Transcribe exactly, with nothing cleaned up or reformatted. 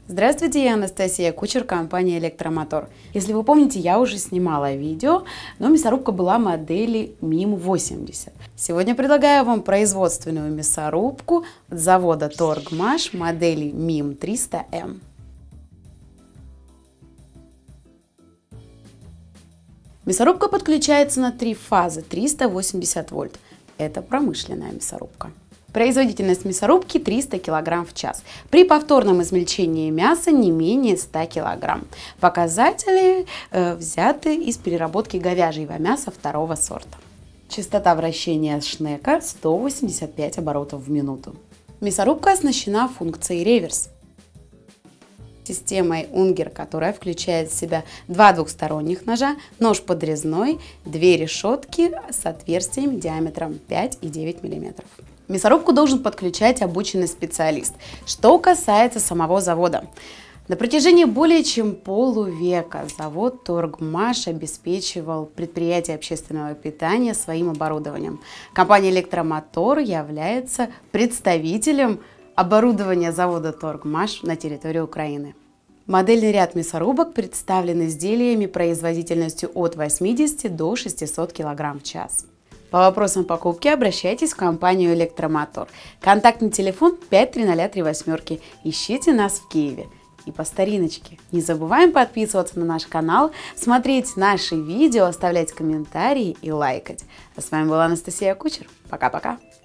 Здравствуйте, я Анастасия Кучер, компания Электромотор. Если вы помните, я уже снимала видео, но мясорубка была модели мим восемьдесят. Сегодня предлагаю вам производственную мясорубку от завода Торгмаш модели мим триста эм. Мясорубка подключается на три фазы триста восемьдесят вольт. Это промышленная мясорубка. Производительность мясорубки триста килограмм в час. При повторном измельчении мяса не менее ста килограмм. Показатели э, взяты из переработки говяжьего мяса второго сорта. Частота вращения шнека сто восемьдесят пять оборотов в минуту. Мясорубка оснащена функцией реверс. Системой Унгер, которая включает в себя два двухсторонних ножа, нож подрезной, две решетки с отверстиями диаметром пять и девять миллиметров. Мясорубку должен подключать обученный специалист. Что касается самого завода. На протяжении более чем полувека завод Торгмаш обеспечивал предприятия общественного питания своим оборудованием. Компания Электромотор является представителем оборудования завода Торгмаш на территории Украины. Модельный ряд мясорубок представлен изделиями производительностью от восьмидесяти до шестисот килограмм в час. По вопросам покупки обращайтесь в компанию Электромотор. Контактный телефон пять три ноль три восемь. Ищите нас в Киеве. И по стариночке, не забываем подписываться на наш канал, смотреть наши видео, оставлять комментарии и лайкать. А с вами была Анастасия Кучер. Пока-пока.